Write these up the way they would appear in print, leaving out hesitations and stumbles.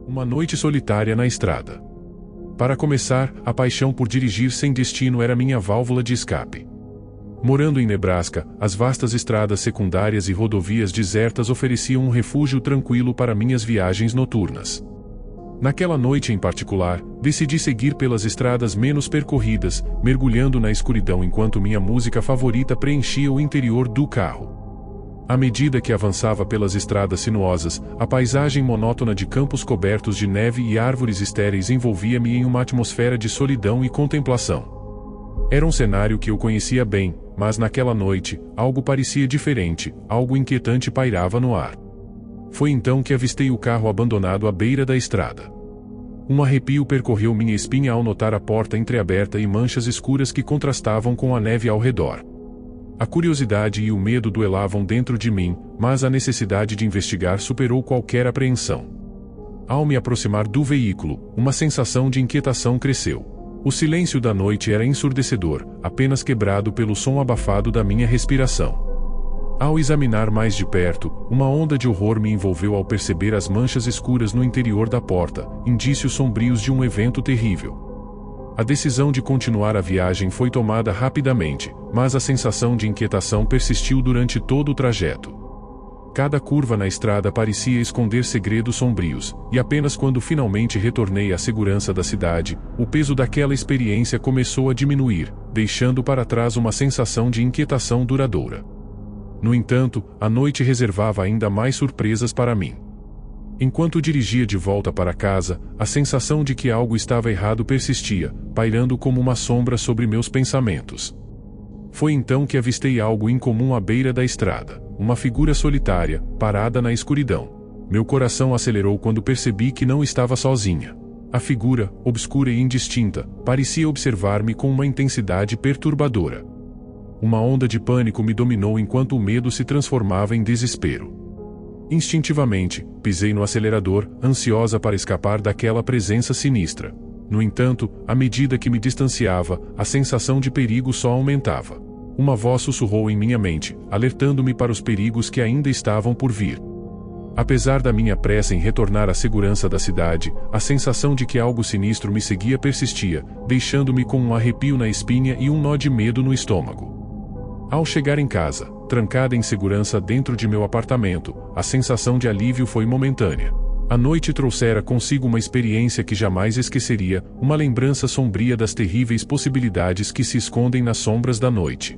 Uma noite solitária na estrada. Para começar, a paixão por dirigir sem destino era minha válvula de escape. Morando em Nebraska, as vastas estradas secundárias e rodovias desertas ofereciam um refúgio tranquilo para minhas viagens noturnas. Naquela noite em particular, decidi seguir pelas estradas menos percorridas, mergulhando na escuridão enquanto minha música favorita preenchia o interior do carro. À medida que avançava pelas estradas sinuosas, a paisagem monótona de campos cobertos de neve e árvores estéreis envolvia-me em uma atmosfera de solidão e contemplação. Era um cenário que eu conhecia bem, mas naquela noite, algo parecia diferente, algo inquietante pairava no ar. Foi então que avistei o carro abandonado à beira da estrada. Um arrepio percorreu minha espinha ao notar a porta entreaberta e manchas escuras que contrastavam com a neve ao redor. A curiosidade e o medo duelavam dentro de mim, mas a necessidade de investigar superou qualquer apreensão. Ao me aproximar do veículo, uma sensação de inquietação cresceu. O silêncio da noite era ensurdecedor, apenas quebrado pelo som abafado da minha respiração. Ao examinar mais de perto, uma onda de horror me envolveu ao perceber as manchas escuras no interior da porta, indícios sombrios de um evento terrível. A decisão de continuar a viagem foi tomada rapidamente, mas a sensação de inquietação persistiu durante todo o trajeto. Cada curva na estrada parecia esconder segredos sombrios, e apenas quando finalmente retornei à segurança da cidade, o peso daquela experiência começou a diminuir, deixando para trás uma sensação de inquietação duradoura. No entanto, a noite reservava ainda mais surpresas para mim. Enquanto dirigia de volta para casa, a sensação de que algo estava errado persistia, pairando como uma sombra sobre meus pensamentos. Foi então que avistei algo incomum à beira da estrada, uma figura solitária, parada na escuridão. Meu coração acelerou quando percebi que não estava sozinha. A figura, obscura e indistinta, parecia observar-me com uma intensidade perturbadora. Uma onda de pânico me dominou enquanto o medo se transformava em desespero. Instintivamente, pisei no acelerador, ansiosa para escapar daquela presença sinistra. No entanto, à medida que me distanciava, a sensação de perigo só aumentava. Uma voz sussurrou em minha mente, alertando-me para os perigos que ainda estavam por vir. Apesar da minha pressa em retornar à segurança da cidade, a sensação de que algo sinistro me seguia persistia, deixando-me com um arrepio na espinha e um nó de medo no estômago. Ao chegar em casa, trancada em segurança dentro de meu apartamento, a sensação de alívio foi momentânea. A noite trouxera consigo uma experiência que jamais esqueceria, uma lembrança sombria das terríveis possibilidades que se escondem nas sombras da noite.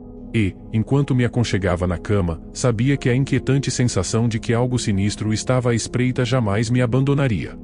E, enquanto me aconchegava na cama, sabia que a inquietante sensação de que algo sinistro estava à espreita jamais me abandonaria.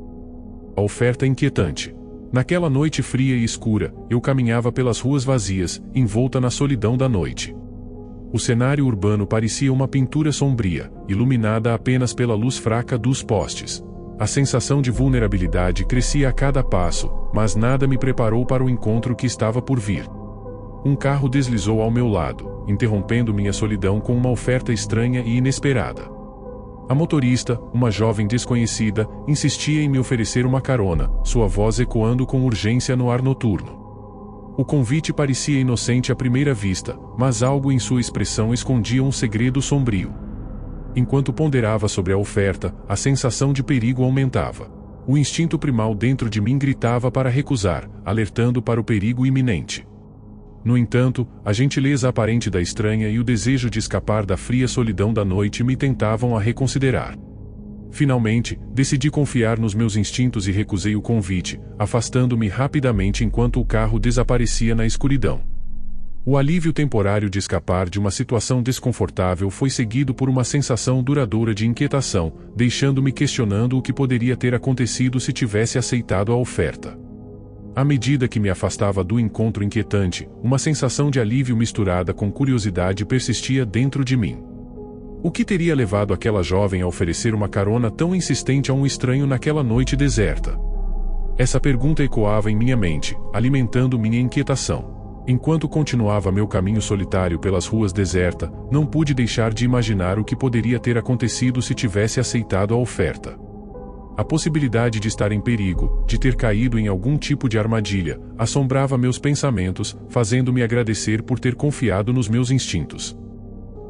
A oferta inquietante. Naquela noite fria e escura, eu caminhava pelas ruas vazias, envolta na solidão da noite. O cenário urbano parecia uma pintura sombria, iluminada apenas pela luz fraca dos postes. A sensação de vulnerabilidade crescia a cada passo, mas nada me preparou para o encontro que estava por vir. Um carro deslizou ao meu lado, interrompendo minha solidão com uma oferta estranha e inesperada. A motorista, uma jovem desconhecida, insistia em me oferecer uma carona, sua voz ecoando com urgência no ar noturno. O convite parecia inocente à primeira vista, mas algo em sua expressão escondia um segredo sombrio. Enquanto ponderava sobre a oferta, a sensação de perigo aumentava. O instinto primal dentro de mim gritava para recusar, alertando para o perigo iminente. No entanto, a gentileza aparente da estranha e o desejo de escapar da fria solidão da noite me tentavam a reconsiderar. Finalmente, decidi confiar nos meus instintos e recusei o convite, afastando-me rapidamente enquanto o carro desaparecia na escuridão. O alívio temporário de escapar de uma situação desconfortável foi seguido por uma sensação duradoura de inquietação, deixando-me questionando o que poderia ter acontecido se tivesse aceitado a oferta. À medida que me afastava do encontro inquietante, uma sensação de alívio misturada com curiosidade persistia dentro de mim. O que teria levado aquela jovem a oferecer uma carona tão insistente a um estranho naquela noite deserta? Essa pergunta ecoava em minha mente, alimentando minha inquietação. Enquanto continuava meu caminho solitário pelas ruas desertas, não pude deixar de imaginar o que poderia ter acontecido se tivesse aceitado a oferta. A possibilidade de estar em perigo, de ter caído em algum tipo de armadilha, assombrava meus pensamentos, fazendo-me agradecer por ter confiado nos meus instintos.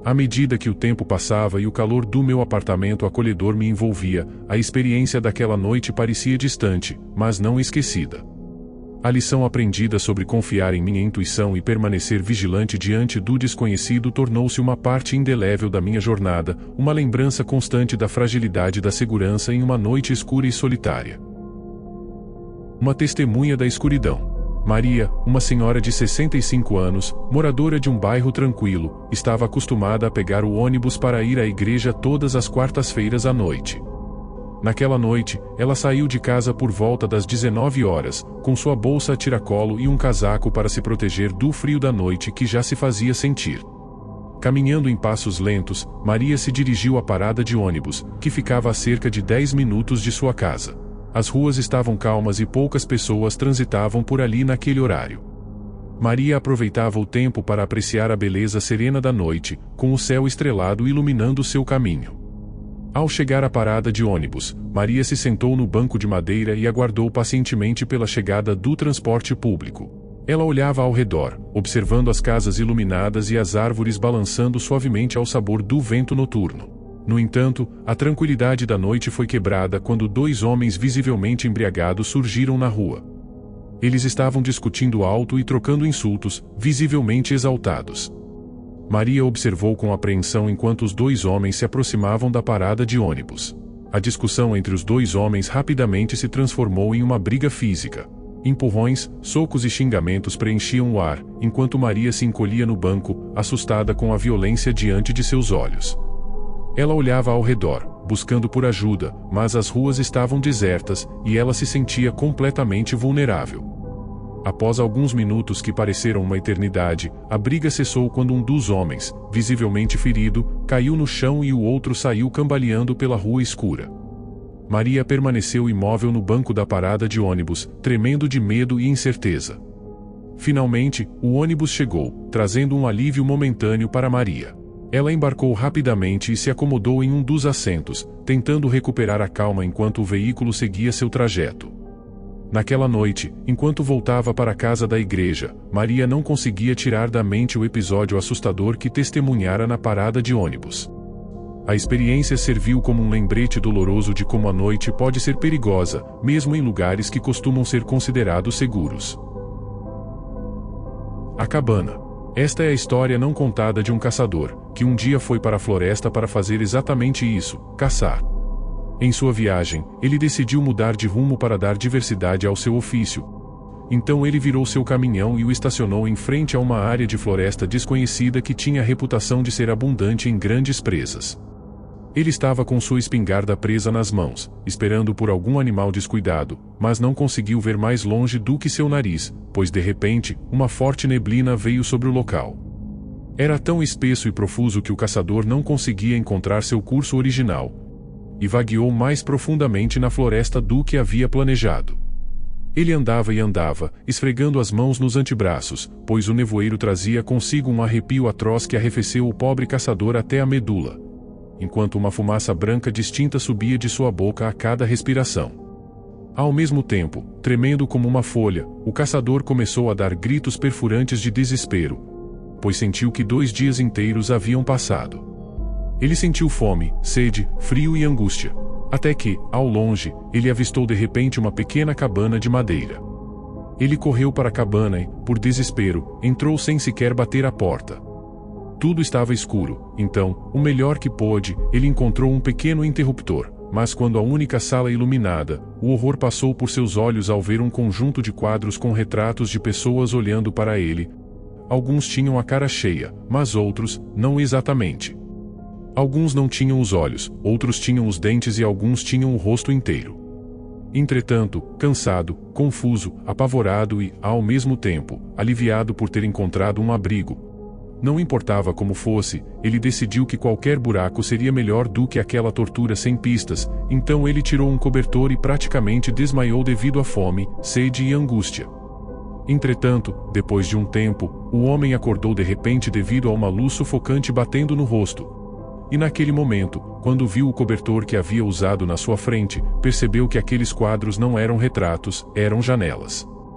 À medida que o tempo passava e o calor do meu apartamento acolhedor me envolvia, a experiência daquela noite parecia distante, mas não esquecida. A lição aprendida sobre confiar em minha intuição e permanecer vigilante diante do desconhecido tornou-se uma parte indelével da minha jornada, uma lembrança constante da fragilidade da segurança em uma noite escura e solitária. Uma testemunha da escuridão. Maria, uma senhora de 65 anos, moradora de um bairro tranquilo, estava acostumada a pegar o ônibus para ir à igreja todas as quartas-feiras à noite. Naquela noite, ela saiu de casa por volta das 19 horas, com sua bolsa a tiracolo e um casaco para se proteger do frio da noite que já se fazia sentir. Caminhando em passos lentos, Maria se dirigiu à parada de ônibus, que ficava a cerca de 10 minutos de sua casa. As ruas estavam calmas e poucas pessoas transitavam por ali naquele horário. Maria aproveitava o tempo para apreciar a beleza serena da noite, com o céu estrelado iluminando seu caminho. Ao chegar à parada de ônibus, Maria se sentou no banco de madeira e aguardou pacientemente pela chegada do transporte público. Ela olhava ao redor, observando as casas iluminadas e as árvores balançando suavemente ao sabor do vento noturno. No entanto, a tranquilidade da noite foi quebrada quando dois homens visivelmente embriagados surgiram na rua. Eles estavam discutindo alto e trocando insultos, visivelmente exaltados. Maria observou com apreensão enquanto os dois homens se aproximavam da parada de ônibus. A discussão entre os dois homens rapidamente se transformou em uma briga física. Empurrões, socos e xingamentos preenchiam o ar, enquanto Maria se encolhia no banco, assustada com a violência diante de seus olhos. Ela olhava ao redor, buscando por ajuda, mas as ruas estavam desertas, e ela se sentia completamente vulnerável. Após alguns minutos que pareceram uma eternidade, a briga cessou quando um dos homens, visivelmente ferido, caiu no chão e o outro saiu cambaleando pela rua escura. Maria permaneceu imóvel no banco da parada de ônibus, tremendo de medo e incerteza. Finalmente, o ônibus chegou, trazendo um alívio momentâneo para Maria. Ela embarcou rapidamente e se acomodou em um dos assentos, tentando recuperar a calma enquanto o veículo seguia seu trajeto. Naquela noite, enquanto voltava para a casa da igreja, Maria não conseguia tirar da mente o episódio assustador que testemunhara na parada de ônibus. A experiência serviu como um lembrete doloroso de como a noite pode ser perigosa, mesmo em lugares que costumam ser considerados seguros. A cabana. Esta é a história não contada de um caçador, que um dia foi para a floresta para fazer exatamente isso, caçar. Em sua viagem, ele decidiu mudar de rumo para dar diversidade ao seu ofício. Então ele virou seu caminhão e o estacionou em frente a uma área de floresta desconhecida que tinha a reputação de ser abundante em grandes presas. Ele estava com sua espingarda presa nas mãos, esperando por algum animal descuidado, mas não conseguiu ver mais longe do que seu nariz, pois de repente, uma forte neblina veio sobre o local. Era tão espesso e profuso que o caçador não conseguia encontrar seu curso original, e vagueou mais profundamente na floresta do que havia planejado. Ele andava e andava, esfregando as mãos nos antebraços, pois o nevoeiro trazia consigo um arrepio atroz que arrefeceu o pobre caçador até a medula, enquanto uma fumaça branca distinta subia de sua boca a cada respiração. Ao mesmo tempo, tremendo como uma folha, o caçador começou a dar gritos perfurantes de desespero, pois sentiu que 2 dias inteiros haviam passado. Ele sentiu fome, sede, frio e angústia, até que, ao longe, ele avistou de repente uma pequena cabana de madeira. Ele correu para a cabana e, por desespero, entrou sem sequer bater a porta. Tudo estava escuro, então, o melhor que pôde, ele encontrou um pequeno interruptor, mas quando a única sala iluminada, o horror passou por seus olhos ao ver um conjunto de quadros com retratos de pessoas olhando para ele. Alguns tinham a cara cheia, mas outros, não exatamente. Alguns não tinham os olhos, outros tinham os dentes e alguns tinham o rosto inteiro. Entretanto, cansado, confuso, apavorado e, ao mesmo tempo, aliviado por ter encontrado um abrigo, não importava como fosse, ele decidiu que qualquer buraco seria melhor do que aquela tortura sem pistas, então ele tirou um cobertor e praticamente desmaiou devido à fome, sede e angústia. Entretanto, depois de um tempo, o homem acordou de repente devido a uma luz sufocante batendo no rosto. E naquele momento, quando viu o cobertor que havia usado na sua frente, percebeu que aqueles quadros não eram retratos, eram janelas.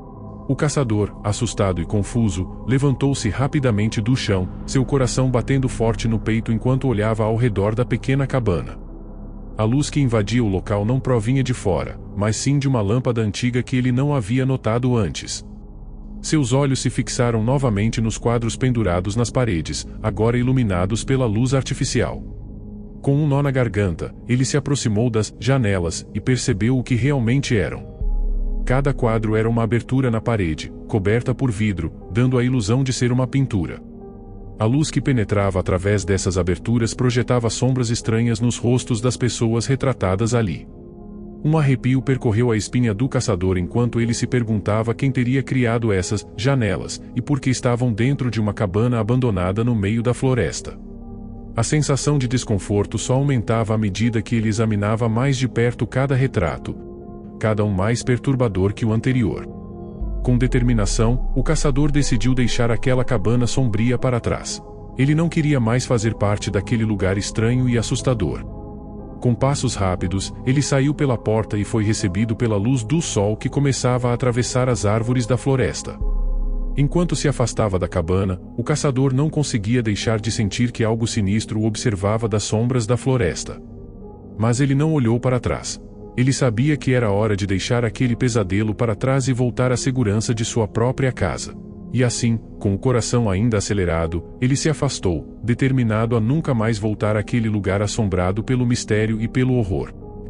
O caçador, assustado e confuso, levantou-se rapidamente do chão, seu coração batendo forte no peito enquanto olhava ao redor da pequena cabana. A luz que invadia o local não provinha de fora, mas sim de uma lâmpada antiga que ele não havia notado antes. Seus olhos se fixaram novamente nos quadros pendurados nas paredes, agora iluminados pela luz artificial. Com um nó na garganta, ele se aproximou das janelas e percebeu o que realmente eram. Cada quadro era uma abertura na parede, coberta por vidro, dando a ilusão de ser uma pintura. A luz que penetrava através dessas aberturas projetava sombras estranhas nos rostos das pessoas retratadas ali. Um arrepio percorreu a espinha do caçador enquanto ele se perguntava quem teria criado essas janelas e por que estavam dentro de uma cabana abandonada no meio da floresta. A sensação de desconforto só aumentava à medida que ele examinava mais de perto cada retrato, cada um mais perturbador que o anterior. Com determinação, o caçador decidiu deixar aquela cabana sombria para trás. Ele não queria mais fazer parte daquele lugar estranho e assustador. Com passos rápidos, ele saiu pela porta e foi recebido pela luz do sol que começava a atravessar as árvores da floresta. Enquanto se afastava da cabana, o caçador não conseguia deixar de sentir que algo sinistro o observava das sombras da floresta. Mas ele não olhou para trás. Ele sabia que era hora de deixar aquele pesadelo para trás e voltar à segurança de sua própria casa. E assim, com o coração ainda acelerado, ele se afastou, determinado a nunca mais voltar àquele lugar assombrado pelo mistério e pelo horror.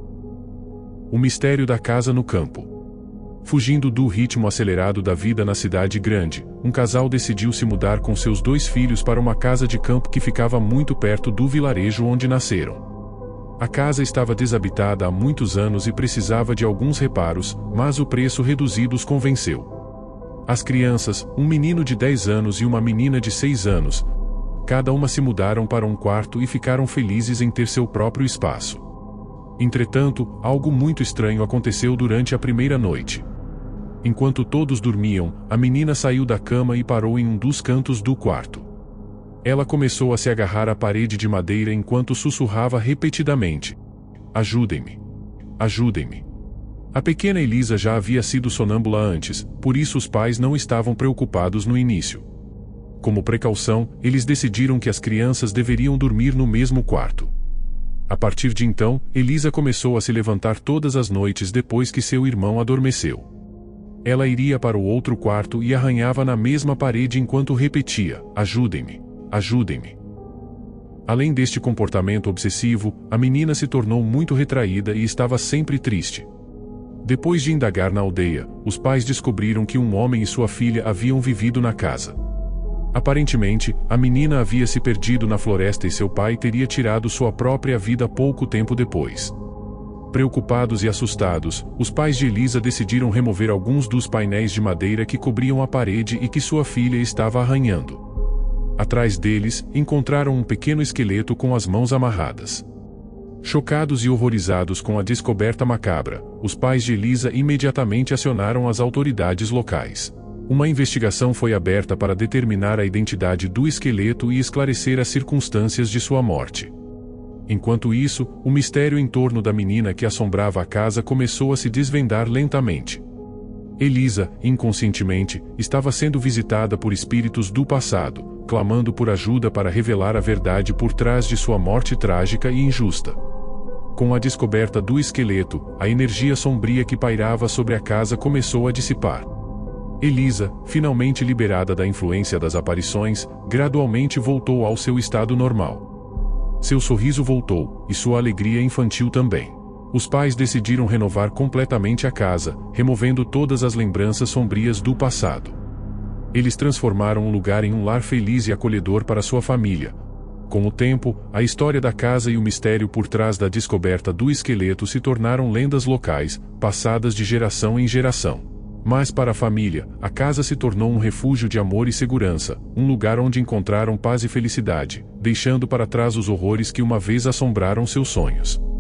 O mistério da casa no campo. Fugindo do ritmo acelerado da vida na cidade grande, um casal decidiu se mudar com seus 2 filhos para uma casa de campo que ficava muito perto do vilarejo onde nasceram. A casa estava desabitada há muitos anos e precisava de alguns reparos, mas o preço reduzido os convenceu. As crianças, um menino de 10 anos e uma menina de 6 anos, cada uma se mudaram para um quarto e ficaram felizes em ter seu próprio espaço. Entretanto, algo muito estranho aconteceu durante a primeira noite. Enquanto todos dormiam, a menina saiu da cama e parou em um dos cantos do quarto. Ela começou a se agarrar à parede de madeira enquanto sussurrava repetidamente: "Ajudem-me! Ajudem-me!" A pequena Elisa já havia sido sonâmbula antes, por isso os pais não estavam preocupados no início. Como precaução, eles decidiram que as crianças deveriam dormir no mesmo quarto. A partir de então, Elisa começou a se levantar todas as noites depois que seu irmão adormeceu. Ela iria para o outro quarto e arranhava na mesma parede enquanto repetia: "Ajudem-me! Ajudem-me!" Além deste comportamento obsessivo, a menina se tornou muito retraída e estava sempre triste. Depois de indagar na aldeia, os pais descobriram que um homem e sua filha haviam vivido na casa. Aparentemente, a menina havia se perdido na floresta e seu pai teria tirado sua própria vida pouco tempo depois. Preocupados e assustados, os pais de Elisa decidiram remover alguns dos painéis de madeira que cobriam a parede e que sua filha estava arranhando. Atrás deles, encontraram um pequeno esqueleto com as mãos amarradas. Chocados e horrorizados com a descoberta macabra, os pais de Elisa imediatamente acionaram as autoridades locais. Uma investigação foi aberta para determinar a identidade do esqueleto e esclarecer as circunstâncias de sua morte. Enquanto isso, o mistério em torno da menina que assombrava a casa começou a se desvendar lentamente. Elisa, inconscientemente, estava sendo visitada por espíritos do passado, clamando por ajuda para revelar a verdade por trás de sua morte trágica e injusta. Com a descoberta do esqueleto, a energia sombria que pairava sobre a casa começou a dissipar. Elisa, finalmente liberada da influência das aparições, gradualmente voltou ao seu estado normal. Seu sorriso voltou, e sua alegria infantil também. Os pais decidiram renovar completamente a casa, removendo todas as lembranças sombrias do passado. Eles transformaram o lugar em um lar feliz e acolhedor para sua família. Com o tempo, a história da casa e o mistério por trás da descoberta do esqueleto se tornaram lendas locais, passadas de geração em geração. Mas para a família, a casa se tornou um refúgio de amor e segurança, um lugar onde encontraram paz e felicidade, deixando para trás os horrores que uma vez assombraram seus sonhos.